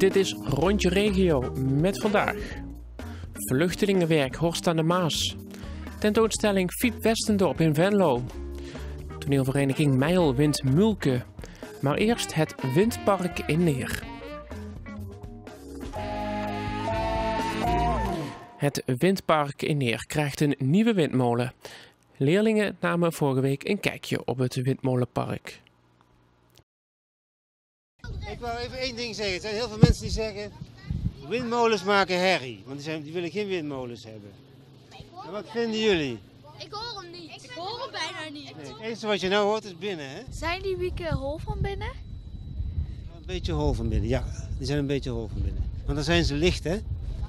Dit is Rondje Regio met vandaag vluchtelingenwerk Horst aan de Maas, tentoonstelling Fiep Westendorp in Venlo, toneelvereniging Mijl wint Mulke, maar eerst het windpark in Neer. Het windpark in Neer krijgt een nieuwe windmolen. Leerlingen namen vorige week een kijkje op het windmolenpark. Ik wil even één ding zeggen. Er zijn heel veel mensen die zeggen, windmolens maken herrie. Want die willen geen windmolens hebben. En wat vinden jullie? Ik hoor hem niet. Ik hoor hem bijna niet. Nee, het enige wat je nou hoort is binnen, hè? Zijn die wieken hol van binnen? Een beetje hol van binnen, ja. Die zijn een beetje hol van binnen. Want dan zijn ze licht, hè?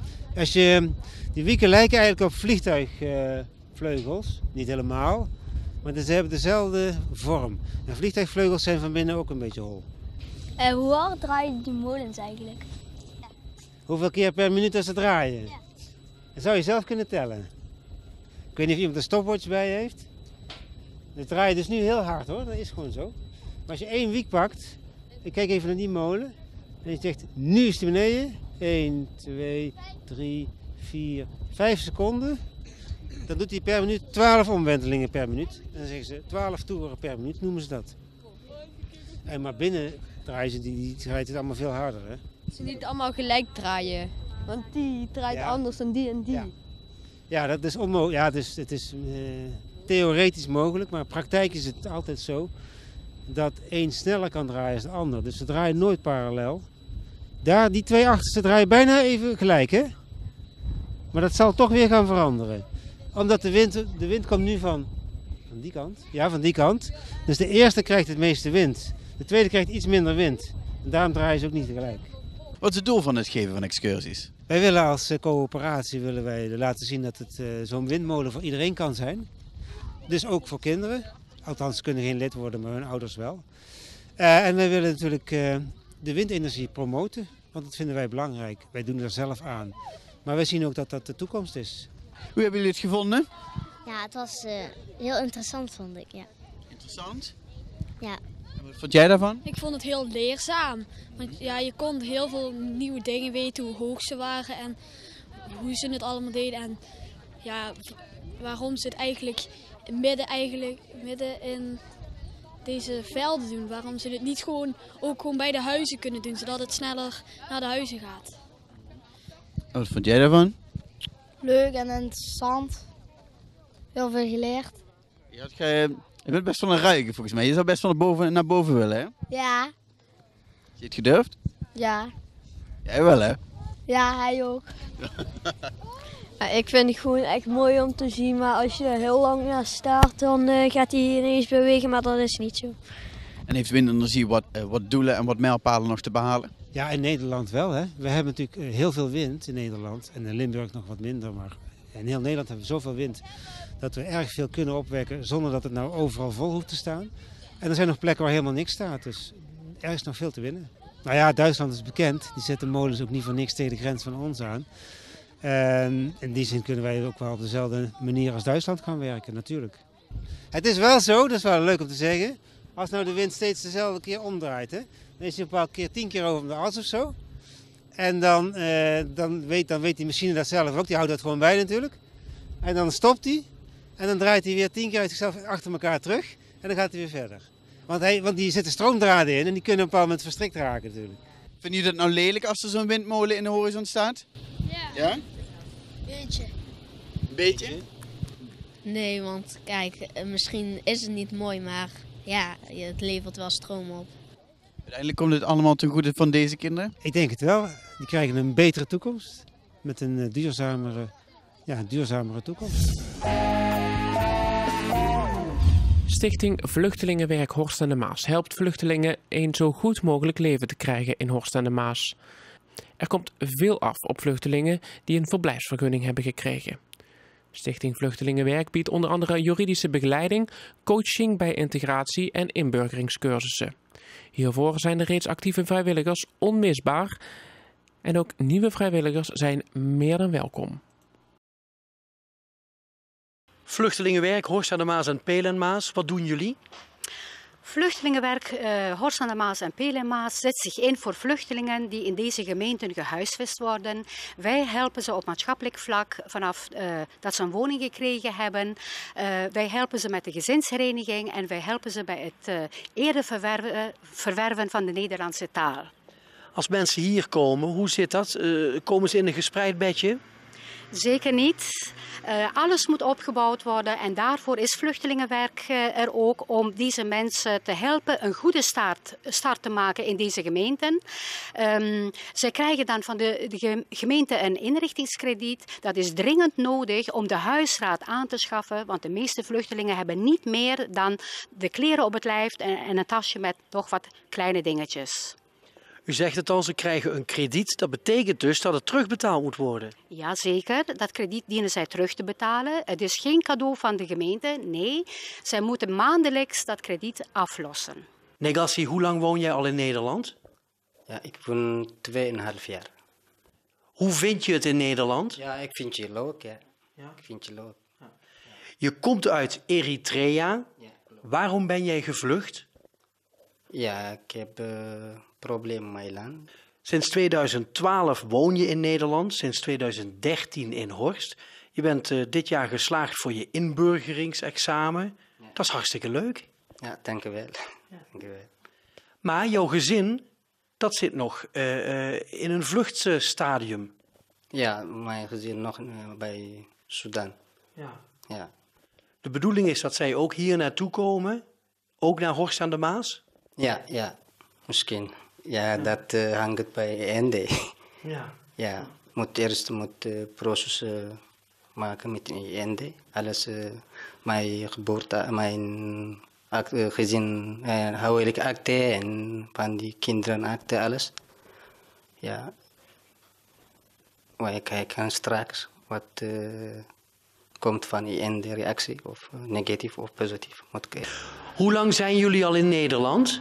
Die wieken lijken eigenlijk op vliegtuigvleugels. Niet helemaal. Maar ze hebben dezelfde vorm. En vliegtuigvleugels zijn van binnen ook een beetje hol. Hoe hard draaien die molens eigenlijk? Hoeveel keer per minuut dat ze draaien? Ja. Dat zou je zelf kunnen tellen. Ik weet niet of iemand een stopwatch bij heeft. Het draait dus nu heel hard hoor, dat is gewoon zo. Maar als je 1 wiek pakt, ik kijk even naar die molen. En je zegt, nu is die beneden. 1, 2, 3, 4, 5 seconden. Dan doet hij per minuut 12 omwentelingen per minuut. En dan zeggen ze 12 toeren per minuut, noemen ze dat. En maar binnen draaien ze, die draait het allemaal veel harder. Hè? Ze niet allemaal gelijk draaien. Want die draait anders dan die en die. Ja, dat is onmogelijk. Ja, het is theoretisch mogelijk, maar in praktijk is het altijd zo dat één sneller kan draaien dan de ander. Dus ze draaien nooit parallel. Die 2 achterste draaien bijna even gelijk, hè? Maar dat zal toch weer gaan veranderen. Omdat de wind komt nu van die kant. Ja, van die kant. Dus de eerste krijgt het meeste wind. De tweede krijgt iets minder wind. En daarom draaien ze ook niet tegelijk. Wat is het doel van het geven van excursies? Wij willen als coöperatie laten zien dat het zo'n windmolen voor iedereen kan zijn. Dus ook voor kinderen. Althans, ze kunnen geen lid worden, maar hun ouders wel. En wij willen natuurlijk de windenergie promoten. Want dat vinden wij belangrijk. Wij doen er zelf aan. Maar wij zien ook dat dat de toekomst is. Hoe hebben jullie het gevonden? Ja, het was heel interessant, vond ik. Ja. Interessant. Ja. En wat vond jij daarvan? Ik vond het heel leerzaam. Want ja, je kon heel veel nieuwe dingen weten, hoe hoog ze waren en hoe ze het allemaal deden. En ja, waarom ze het eigenlijk midden in deze velden doen. Waarom ze het niet ook gewoon bij de huizen kunnen doen, zodat het sneller naar de huizen gaat. En wat vond jij daarvan? Leuk en interessant. Heel veel geleerd. Je bent best wel een ruiker volgens mij. Je zou best wel naar boven willen, hè? Ja. Heb je het gedurfd? Ja. Jij wel, hè? Ja, hij ook. Ja, ik vind het gewoon echt mooi om te zien. Maar als je er heel lang naar staart, dan gaat hij ineens bewegen. Maar dat is niet zo. En heeft windenergie wat doelen en wat mijlpalen nog te behalen? Ja, in Nederland wel. Hè. We hebben natuurlijk heel veel wind in Nederland. En in Limburg nog wat minder. Maar in heel Nederland hebben we zoveel wind dat we erg veel kunnen opwekken zonder dat het nou overal vol hoeft te staan. En er zijn nog plekken waar helemaal niks staat. Dus er is nog veel te winnen. Nou ja, Duitsland is bekend. Die zetten molens ook niet voor niks tegen de grens van ons aan. En in die zin kunnen wij ook wel op dezelfde manier als Duitsland gaan werken, natuurlijk. Het is wel zo, dat is wel leuk om te zeggen. Als nou de wind steeds dezelfde keer omdraait, hè, dan is hij op een bepaalde keer 10 keer over de as of zo. En dan weet die machine dat zelf ook, die houdt dat gewoon bij natuurlijk. En dan stopt hij en dan draait hij weer 10 keer uit zichzelf achter elkaar terug en dan gaat hij weer verder. Want die zitten stroomdraden in en die kunnen op een bepaald moment verstrikt raken natuurlijk. Vind je dat nou lelijk als er zo'n windmolen in de horizon staat? Ja? Beetje. Een beetje? Nee, want kijk, misschien is het niet mooi, maar ja, het levert wel stroom op. Uiteindelijk komt het allemaal ten goede van deze kinderen? Ik denk het wel. Die krijgen een betere toekomst met een duurzamere toekomst. Stichting Vluchtelingenwerk Horst aan de Maas helpt vluchtelingen een zo goed mogelijk leven te krijgen in Horst aan de Maas. Er komt veel af op vluchtelingen die een verblijfsvergunning hebben gekregen. Stichting Vluchtelingenwerk biedt onder andere juridische begeleiding, coaching bij integratie en inburgeringscursussen. Hiervoor zijn de reeds actieve vrijwilligers onmisbaar en ook nieuwe vrijwilligers zijn meer dan welkom. Vluchtelingenwerk, Horst aan de Maas en Peel en Maas, wat doen jullie? Vluchtelingenwerk Horst aan de Maas en Peel en Maas zet zich in voor vluchtelingen die in deze gemeenten gehuisvest worden. Wij helpen ze op maatschappelijk vlak vanaf dat ze een woning gekregen hebben. Wij helpen ze met de gezinshereniging en wij helpen ze bij het eerder verwerven van de Nederlandse taal. Als mensen hier komen, hoe zit dat? Komen ze in een gespreid bedje? Zeker niet. Alles moet opgebouwd worden en daarvoor is vluchtelingenwerk er ook om deze mensen te helpen een goede start te maken in deze gemeenten. Zij krijgen dan van de gemeente een inrichtingskrediet. Dat is dringend nodig om de huisraad aan te schaffen, want de meeste vluchtelingen hebben niet meer dan de kleren op het lijf en een tasje met nog wat kleine dingetjes. U zegt het al, ze krijgen een krediet. Dat betekent dus dat het terugbetaald moet worden. Jazeker, dat krediet dienen zij terug te betalen. Het is geen cadeau van de gemeente, nee. Zij moeten maandelijks dat krediet aflossen. Negassi, hoe lang woon jij al in Nederland? Ja, ik woon 2,5 jaar. Hoe vind je het in Nederland? Ja, ik vind je leuk, ja. Ik vind je leuk. Ja. Je komt uit Eritrea. Ja, waarom ben jij gevlucht? Ja, ik heb problemen in mijn land. Sinds 2012 woon je in Nederland, sinds 2013 in Horst. Je bent dit jaar geslaagd voor je inburgeringsexamen. Ja. Dat is hartstikke leuk. Ja, dank u wel. Ja. Dank u wel. Maar jouw gezin, dat zit nog in een vluchtstadium. Ja, mijn gezin nog bij Sudan. Ja. Ja. De bedoeling is dat zij ook hier naartoe komen, ook naar Horst aan de Maas? Ja, misschien. Ja, dat hangt bij ND. Ja. Ja, eerst moet proces maken met ND. Alles, mijn geboorte, mijn gezin, huwelijke akte en van die kinderen akte, alles. Ja. Maar ik kan straks wat komt van die ND-reactie, of negatief of positief. Hoe lang zijn jullie al in Nederland?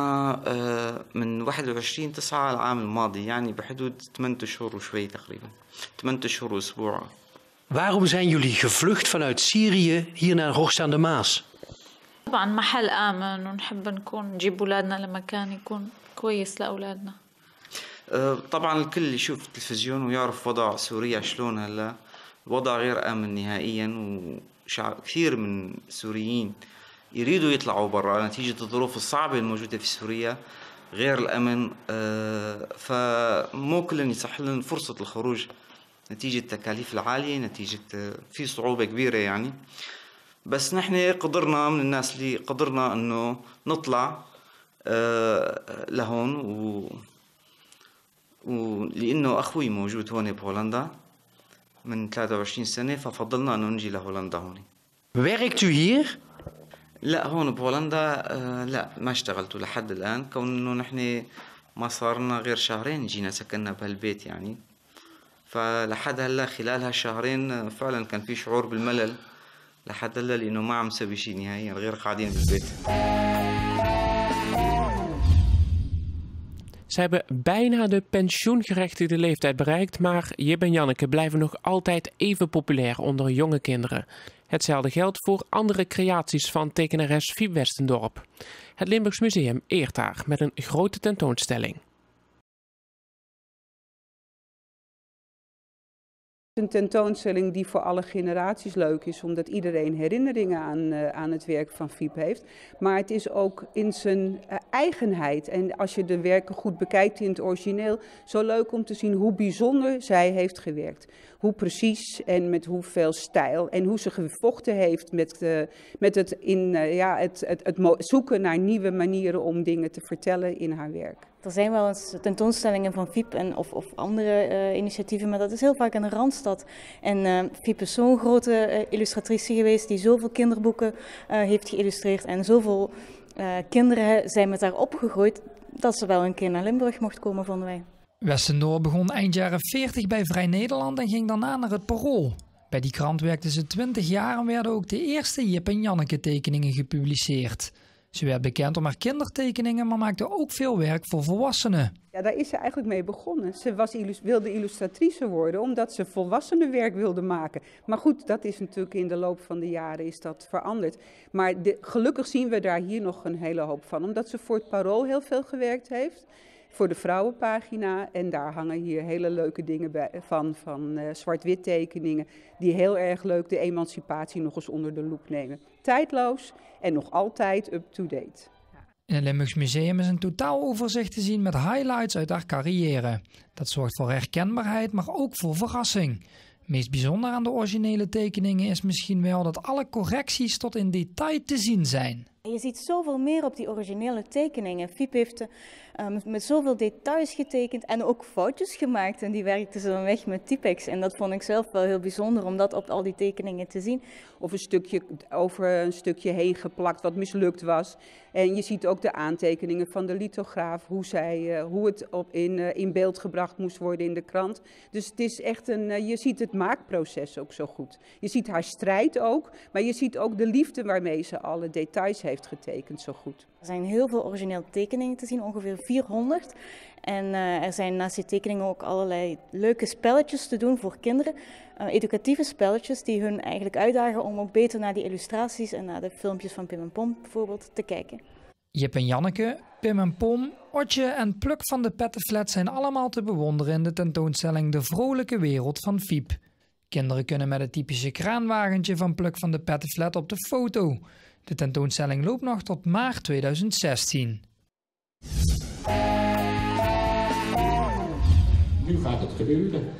من 21/9 العام الماضي يعني بحدود 8 شهور وشوي تقريبا 8 شهور واسبوع. Waarom zijn jullie gevlucht vanuit Syrië hier naar Horst aan de Maas? طبعا محل آمن ونحب نكون نجيب أولادنا لمكان يكون كويس لأولادنا. طبعا الكل يشوف التلفزيون ويعرف وضع سوريا شلون هلا. الوضع غير آمن نهائيا وكثير من السوريين يريدوا يطلعوا برا نتيجة الظروف الصعبة الموجودة في سوريا غير الأمن. فمو كلن يصح لهم فرصة الخروج نتيجة التكاليف العالية نتيجة في صعوبة كبيرة يعني. بس نحن قدرنا من الناس اللي قدرنا انه نطلع لهون ولانه اخوي موجود هون بهولندا من 23 سنة ففضلنا انه نجي لهولندا هون. Werkt u hier? لا هون بهولندا لا ما اشتغلتوا لحد الآن كون انه نحن ما صارنا غير شهرين جينا سكننا بهالبيت يعني. فلحد هلا خلال هالشهرين فعلا كان في شعور بالملل لحد هلا لانه ما عم نسوي شيء نهائيا غير قاعدين بالبيت. Ze hebben bijna de pensioengerechtigde leeftijd bereikt, maar Jip en Janneke blijven nog altijd even populair onder jonge kinderen. Hetzelfde geldt voor andere creaties van tekenares Fiep Westendorp. Het Limburgs Museum eert haar met een grote tentoonstelling. Een tentoonstelling die voor alle generaties leuk is, omdat iedereen herinneringen aan het werk van Fiep heeft. Maar het is ook in zijn eigenheid. En als je de werken goed bekijkt in het origineel, zo leuk om te zien hoe bijzonder zij heeft gewerkt. Hoe precies en met hoeveel stijl en hoe ze gevochten heeft met het zoeken naar nieuwe manieren om dingen te vertellen in haar werk. Er zijn wel eens tentoonstellingen van Fiep of andere initiatieven, maar dat is heel vaak in de Randstad. En Fiep is zo'n grote illustratrice geweest die zoveel kinderboeken heeft geïllustreerd. En zoveel kinderen zijn met haar opgegroeid dat ze wel een keer naar Limburg mocht komen, vonden wij. Westendorp begon eind jaren 40 bij Vrij Nederland en ging daarna naar het Parool. Bij die krant werkte ze 20 jaar en werden ook de eerste Jip en Janneke tekeningen gepubliceerd. Ze werd bekend om haar kindertekeningen, maar maakte ook veel werk voor volwassenen. Ja, daar is ze eigenlijk mee begonnen. Ze wilde illustratrice worden omdat ze volwassenenwerk wilde maken. Maar goed, dat is natuurlijk in de loop van de jaren is dat veranderd. Maar gelukkig zien we daar hier nog een hele hoop van. Omdat ze voor het Parool heel veel gewerkt heeft. Voor de vrouwenpagina. En daar hangen hier hele leuke dingen bij, van zwart-wit tekeningen. Die heel erg leuk de emancipatie nog eens onder de loep nemen. Tijdloos en nog altijd up-to-date. In het Limburgs Museum is een totaaloverzicht te zien met highlights uit haar carrière. Dat zorgt voor herkenbaarheid, maar ook voor verrassing. Het meest bijzonder aan de originele tekeningen is misschien wel dat alle correcties tot in detail te zien zijn. Je ziet zoveel meer op die originele tekeningen. Fiep heeft met zoveel details getekend en ook foutjes gemaakt. En die werkte ze dan weg met Tipex. En dat vond ik zelf wel heel bijzonder om dat op al die tekeningen te zien. Of een stukje over een stukje heen geplakt wat mislukt was. En je ziet ook de aantekeningen van de lithograaf, hoe het in beeld gebracht moest worden in de krant. Dus het is echt je ziet het maakproces ook zo goed. Je ziet haar strijd ook, maar je ziet ook de liefde waarmee ze alle details heeft getekend zo goed. Er zijn heel veel originele tekeningen te zien, ongeveer 400. En er zijn naast die tekeningen ook allerlei leuke spelletjes te doen voor kinderen. Educatieve spelletjes die hun eigenlijk uitdagen om ook beter naar die illustraties en naar de filmpjes van Pim en Pom bijvoorbeeld te kijken. Jip en Janneke, Pim en Pom, Otje en Pluk van de Pettenflat zijn allemaal te bewonderen in de tentoonstelling De Vrolijke Wereld van Fiep. Kinderen kunnen met het typische kraanwagentje van Pluk van de Pettenflat op de foto. De tentoonstelling loopt nog tot maart 2016. Nu gaat het gebeuren.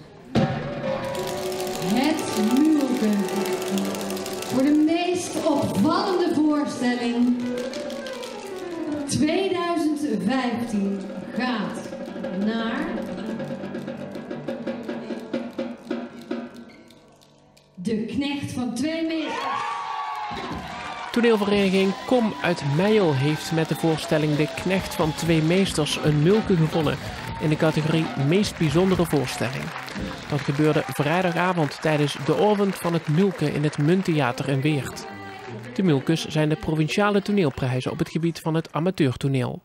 Het Mulke. Voor de meest opvallende voorstelling 2015 gaat naar De Knecht van Twee Meesters. Toneelvereniging Kom uit Meijel heeft met de voorstelling De Knecht van Twee Meesters een Mulke gewonnen in de categorie Meest Bijzondere Voorstelling. Dat gebeurde vrijdagavond tijdens de avond van het Mulke in het Munttheater in Weert. De Mulkes zijn de provinciale toneelprijzen op het gebied van het amateurtoneel.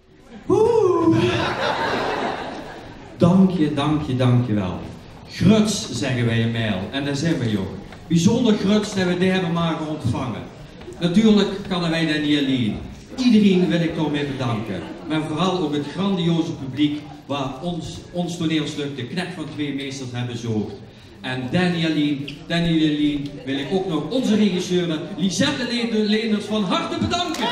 Dank je wel. Gruts, zeggen wij in Meijel. En daar zijn we ook. Bijzonder gruts dat we die hebben mogen ontvangen. Natuurlijk kunnen wij dat niet alleen. Iedereen wil ik daarmee bedanken. Maar vooral ook het grandioze publiek waar ons toneelstuk De Knecht van Twee Meesters hebben bezocht. En Daniel wil ik ook nog onze regisseur Lisette Leenders van harte bedanken.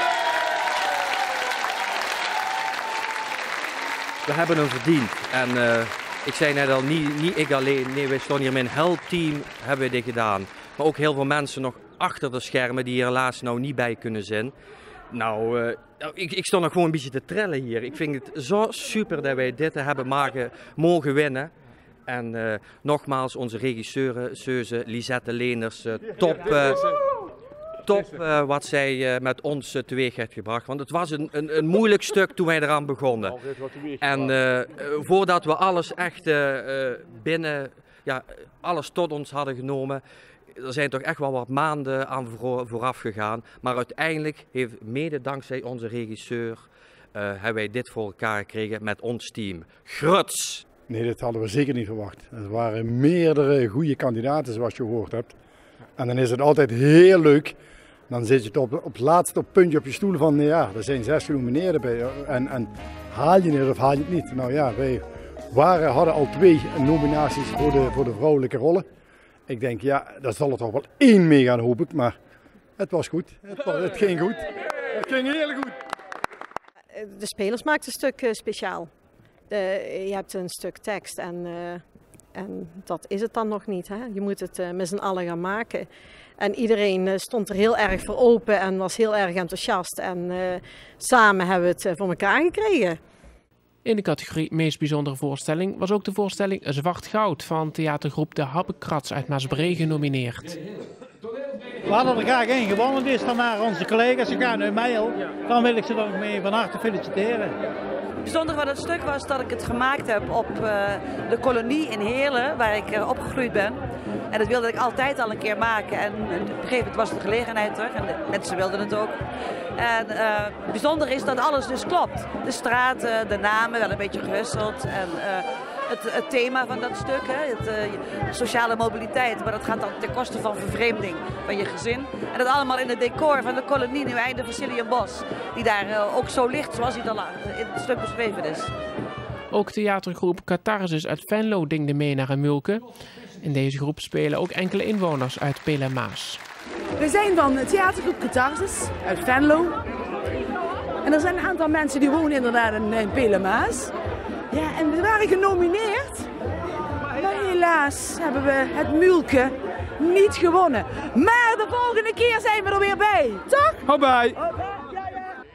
We hebben hem verdiend. En ik zei net al, niet ik alleen. Nee, wij staan hier met een heel team, hebben we dit gedaan. Maar ook heel veel mensen nog achter de schermen die hier helaas nou niet bij kunnen zijn. Nou, ik sta nog gewoon een beetje te trillen hier. Ik vind het zo super dat wij dit hebben mogen winnen. En nogmaals, onze regisseur, Seuze, Lisette Leenders, top wat zij met ons teweeg heeft gebracht. Want het was een moeilijk stuk toen wij eraan begonnen. En voordat we alles echt alles tot ons hadden genomen, er zijn toch echt wel wat maanden aan vooraf gegaan. Maar uiteindelijk heeft mede dankzij onze regisseur hebben wij dit voor elkaar gekregen met ons team. Gruts! Nee, dat hadden we zeker niet verwacht. Er waren meerdere goede kandidaten zoals je gehoord hebt. En dan is het altijd heel leuk. Dan zit je op het laatste puntje op je stoel van, ja, er zijn 6 genomineerden bij. En haal je het of haal je het niet? Nou ja, wij hadden al 2 nominaties voor de vrouwelijke rollen. Ik denk, ja, daar zal er toch wel 1 mee gaan, hoop ik. Maar het was goed. Het ging goed. Het ging heel goed. De spelers maakt een stuk speciaal. Je hebt een stuk tekst en dat is het dan nog niet. Hè? Je moet het met z'n allen gaan maken. En iedereen stond er heel erg voor open en was heel erg enthousiast. En samen hebben we het voor elkaar gekregen. In de categorie Meest Bijzondere Voorstelling was ook de voorstelling Zwart Goud van theatergroep De Habbekrats uit Maasbree genomineerd. We hadden er graag één gewonnen, dus dan naar onze collega's. Ze gaan uit Meijel. Dan wil ik ze dan mee van harte feliciteren. bijzondere van het stuk was dat ik het gemaakt heb op de kolonie in Heerlen, waar ik opgegroeid ben. En dat wilde ik altijd al een keer maken. En op een gegeven moment was de gelegenheid er en de mensen wilden het ook. En het bijzondere is dat alles dus klopt. De straten, de namen, wel een beetje gewisseld. En het thema van dat stuk, sociale mobiliteit. Maar dat gaat dan ten koste van vervreemding van je gezin. En dat allemaal in het decor van de kolonie Nieuweinde Vasiliënbos. Die daar ook zo ligt zoals hij dan in het stuk beschreven is. Ook theatergroep Catharsis uit Venlo dingde mee naar Emulke. In deze groep spelen ook enkele inwoners uit Peel en Maas. We zijn van de theatergroep Catharsis uit Venlo. En er zijn een aantal mensen die wonen inderdaad in Peel en Maas. Ja, en we waren genomineerd. Maar helaas hebben we het Mulke niet gewonnen. Maar de volgende keer zijn we er weer bij. Toch? Hou bij. Ja.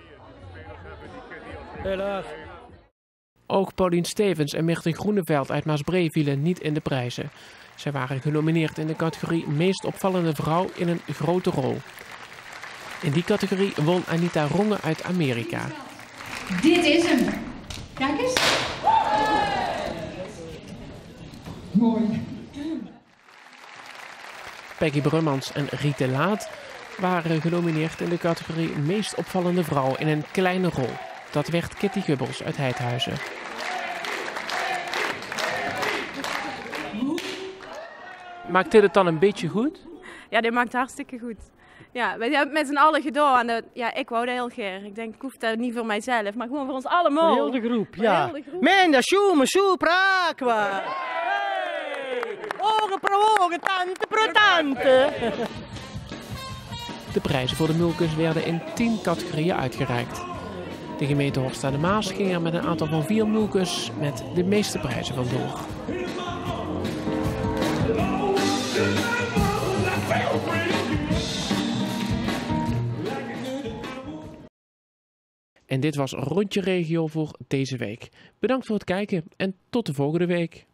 Helaas. Ook Paulien Stevens en Mirten Groeneveld uit Maasbree vielen niet in de prijzen. Zij waren genomineerd in de categorie Meest opvallende vrouw in een grote rol. In die categorie won Anita Ronge uit Amerika. Dit is hem. Kijk eens. Mooi. Peggy Brummans en Riete Laat waren genomineerd in de categorie Meest opvallende vrouw in een kleine rol. Dat werd Kitty Gubbels uit Heidhuizen. Maakt dit het dan een beetje goed? Ja, dit maakt hartstikke goed. Ja, we hebben het met z'n allen gedaan. En ik wou dat heel graag. Ik denk, ik hoef dat niet voor mijzelf, maar gewoon voor ons allemaal. Voor heel de groep, ja. Heel de groep. Menda, schoen, praakwa. Ogen pro ogen, tante pro tante. De prijzen voor de Mulkes werden in 10 categorieën uitgereikt. De gemeente Horst aan de Maas ging er met een aantal van 4 Mulkes met de meeste prijzen vandoor. En dit was Rondje Regio voor deze week. Bedankt voor het kijken en tot de volgende week.